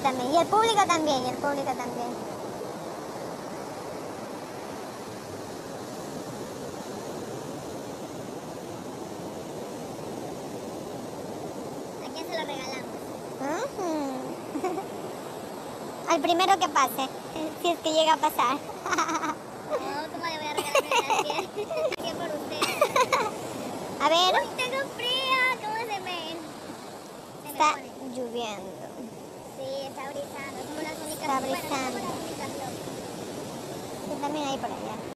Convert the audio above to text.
también. Y el público también, y el público también. ¿A quién se lo regalamos? Ujú. Al primero que pase, si es que llega a pasar. No, ¿cómo le voy a regalar a alguien? ¿Qué por usted? A ver, ¡Uy, tengo frío! ¿Cómo se me está pone? lloviendo. Sí, está brisando. Somos las únicas. Está Bueno, no somos brisando. las únicas locas. Yo también ahí por allá.